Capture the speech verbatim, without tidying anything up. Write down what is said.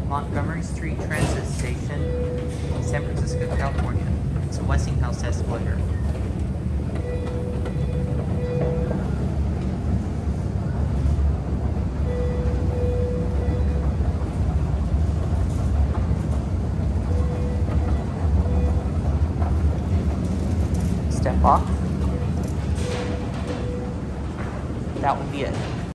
Montgomery Street Transit Station, San Francisco, California. It's a Westinghouse Escalator. Step off. That would be it.